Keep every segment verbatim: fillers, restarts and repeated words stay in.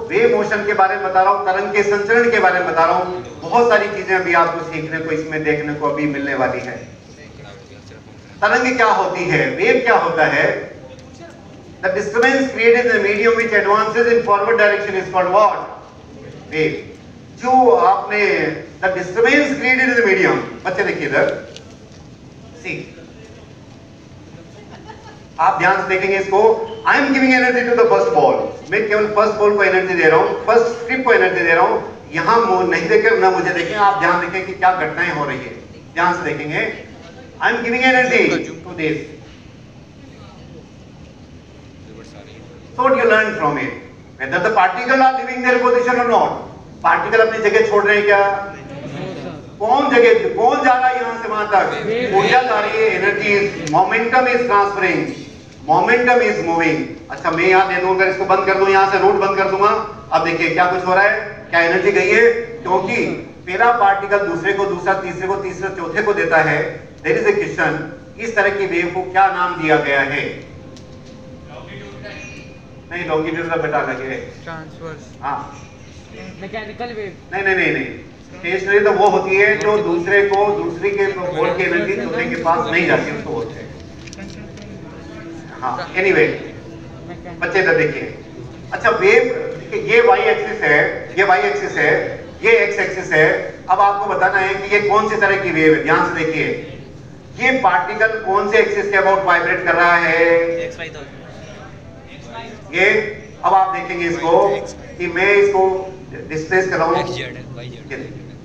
Wave motion के बारे में बता रहा हूँ, तरंग के संचरण के बारे में बता रहा हूँ। बहुत सारी चीजें अभी आपको सीखने को इसमें देखने को अभी मिलने वाली है। तरंग क्या होती है, वेव क्या होता है? The disturbance created in the medium which advances in forward direction is called what? Wave. जो आपने the disturbance created in the medium, बच्चे देखिए इधर, see, आप ध्यान से देखेंगे इसको। I am giving energy to the first ball. मैं केवल फर्स्ट बॉल को एनर्जी दे रहा हूँ, फर्स्ट स्ट्रिप को एनर्जी दे रहा हूँ। यहाँ नहीं देखें ना मुझे देखें, आप ध्यान देखें कि क्या घटनाएं हो रही है, ध्यान से देखेंगे। I am giving energy to this. So what you learn from it? Whether the particle are leaving their position or not. Particle अपनी जगह छोड़ रहे हैं क्या? कौन जगह, कौन जा रहा है यहाँ से वहां तक? ऊर्जा जा रही है, energy, momentum is transferring, momentum is moving. अच्छा मैं यहाँ दे दूंगा, इसको बंद कर दूं, यहाँ से रूट बंद कर दूंगा। अब देखिए क्या कुछ हो रहा है, क्या एनर्जी गई है? क्योंकि पहला पार्टिकल दूसरे को, दूसरा तीसरे को, तीसरा चौथे को देता है। देयर इज ए क्वेश्चन, इस तरह की वेव को क्या नाम दिया गया है? नहीं, लॉन्गिट्यूड का बेटा अलग है, ट्रांसवर्स। हाँ, मैकेनिकल वेव। नहीं नहीं नहीं नहीं, स्टेशनरी तो वो होती है जो दूसरे को, दूसरे के बोल की एनर्जी दूसरे के पास नहीं जाती, उसको बोलते हैं। हाँ, एनीवे बच्चे इधर देखिए। अच्छा वेव, ये वाई एक्सिस है, ये वाई एक्सिस है, ये एक्स एक्सिस है। अब आपको बताना है कि ये कौन सी तरह की वेव है। ध्यान से देखिए, ये पार्टिकल कौन से एक्सिस के अबाउट वाइब्रेट कर रहा है? ये अब आप देखेंगे इसको कि मैं इसको डिस्प्लेस कर रहा हूं।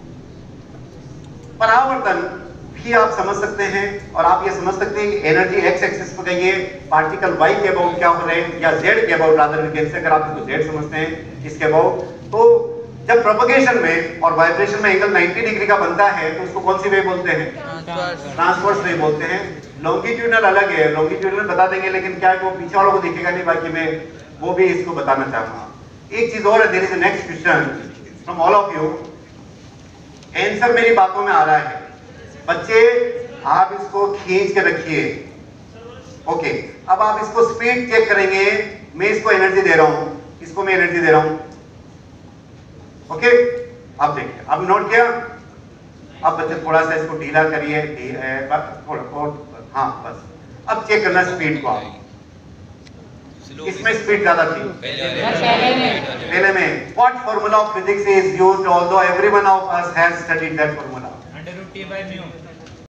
परावर्तन भी आप समझ सकते हैं, और आप ये समझ सकते हैं कि एनर्जी एक्स एक्सिस पर गई है, पार्टिकल वाई के अबाउट क्या हो रहे हैं, या जेड के अबाउट रादर देन, अगर आप इसको जेड समझते हैं इसके अबाउट। तो जब प्रोपगेशन में और वाइब्रेशन में एंगल नब्बे डिग्री का बनता है तो उसको कौन सी वेव बोलते हैं? ट्रांसवर्स वेव बोलते हैं। लॉन्गिट्यूडनल अलग है, लॉन्गिट्यूडनल बता देंगे, लेकिन क्या है वो पीछे वालों को दिखेगा नहीं, बाकी मैं वो भी इसको बताना चाहूंगा। एक चीज और है, there is a next question from all of you. Answer मेरी बातों में आ रहा है बच्चे, आप इसको खींच के रखिए। ओके, अब आप इसको स्पीड चेक करेंगे। मैं इसको एनर्जी दे रहा हूं, इसको मैं एनर्जी दे रहा हूं। ओके, आप देखिए, अब नोट किया। अब बच्चे थोड़ा सा इसको ढीला करिए, थोड़ा और, हाँ बस। अब चेक करना स्पीड को। आप इसमें स्पीड ज्यादा थी पहले में। What formula of physics is used, although everyone of us has studied that formula? Under root T by mu.